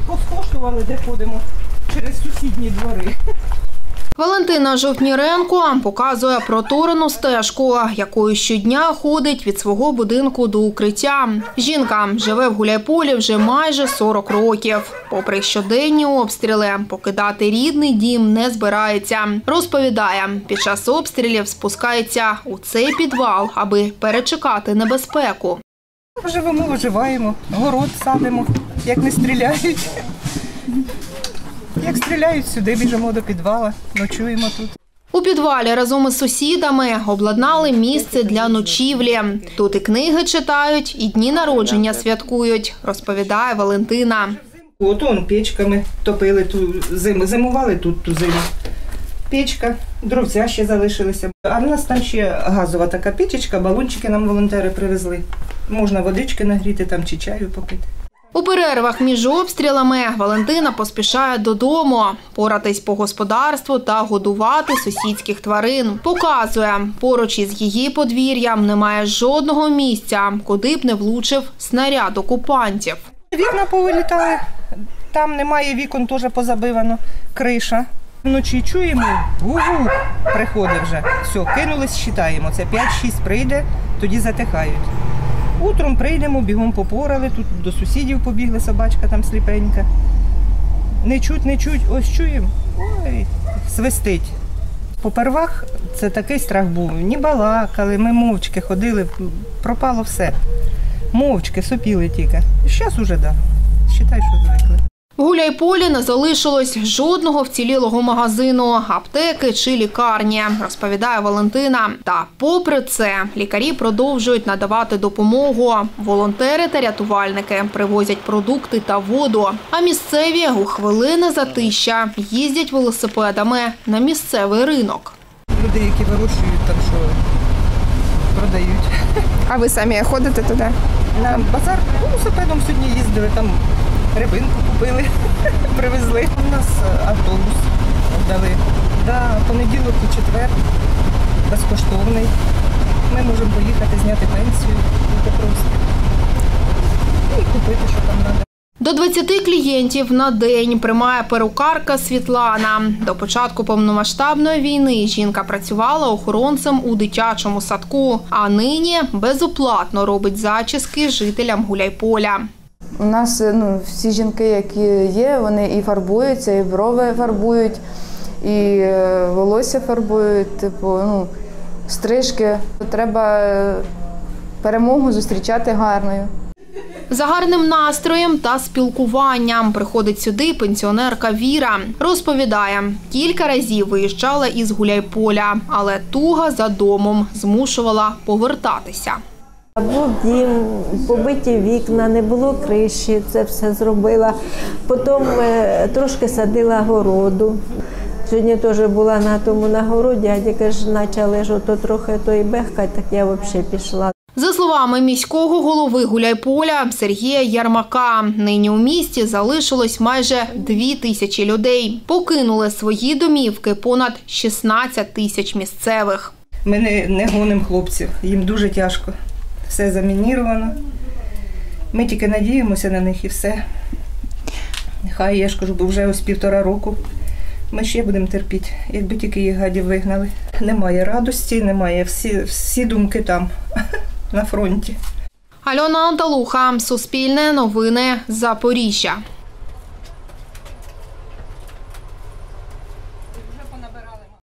поскошували, де ходимо через сусідні двори. Валентина Жовтніренко показує проторену стежку, якою щодня ходить від свого будинку до укриття. Жінка живе в Гуляйполі вже майже 40 років. Попри щоденні обстріли, покидати рідний дім не збирається. Розповідає, під час обстрілів спускається у цей підвал, аби перечекати небезпеку. Живемо, виживаємо, город садимо, як не стріляють. Як стріляють, сюди біжимо до підвала, ночуємо тут. У підвалі разом із сусідами обладнали місце для ночівлі. Тут і книги читають, і дні народження святкують, розповідає Валентина. От он печками топили ту зиму, зимували тут ту зиму. Печка, дровця ще залишилися. А в нас там ще газова така печечка, балончики нам волонтери привезли. Можна водички нагріти там чи чаю попити. У перервах між обстрілами Валентина поспішає додому, поратись по господарству та годувати сусідських тварин. Показує, поруч із її подвір'ям немає жодного місця, куди б не влучив снаряд окупантів. Вікна повилітали, там немає вікон, теж позабивано, криша. Вночі чуємо, гу-гу, приходить вже. Все, кинулись, считаємо. Це 5-6 прийде, тоді затихають. Утром прийдемо, бігом попорали, тут до сусідів побігли, собачка там сліпенька. Не чуть, ось чуємо, ой, свистить. Попервах це такий страх був, ні балакали, ми мовчки ходили, пропало все. Мовчки, сопіли тільки. Зараз уже, так, вважай, що звикли. В Гуляйполі не залишилось жодного вцілілого магазину, аптеки чи лікарні, розповідає Валентина. Та попри це, лікарі продовжують надавати допомогу. Волонтери та рятувальники привозять продукти та воду. А місцеві у хвилини затища їздять велосипедами на місцевий ринок. Люди, які вирощують там, що продають. А ви самі ходите туди? На базар велосипедом сьогодні їздили, там рибинку купили, привезли. У нас автобус дали. Да, понеділок і четвер, безкоштовний. Ми можемо поїхати, зняти пенсію у Покровську і купити, що там треба. До 20 клієнтів на день приймає перукарка Світлана. До початку повномасштабної війни жінка працювала охоронцем у дитячому садку, а нині безоплатно робить зачіски жителям Гуляйполя. У нас всі жінки, які є, вони і фарбуються, і брови фарбують, і волосся фарбують, стрижки. Треба перемогу зустрічати гарною. За гарним настроєм та спілкуванням приходить сюди пенсіонерка Віра. Розповідає, кілька разів виїжджала із Гуляйполя, але туга за домом змушувала повертатися. Був дім, побиті вікна, не було криші, це все зробила. Потім трошки садила городу. Сьогодні теж була на городі, а тільки ж почали трохи бехкати, так я взагалі пішла. За словами міського голови Гуляйполя Сергія Ярмака, нині у місті залишилось майже 2000 людей. Покинули свої домівки понад 16 тисяч місцевих. Ми не гонимо хлопців, їм дуже тяжко. Все замініровано. Ми тільки надіємося на них і все. Хай, я ж кажу, бо вже ось 1,5 року. Ми ще будемо терпіти, якби тільки їх гадів вигнали. Немає радості, немає, всі думки там, на фронті. Альона Анталуха, Суспільне новини, Запоріжжя.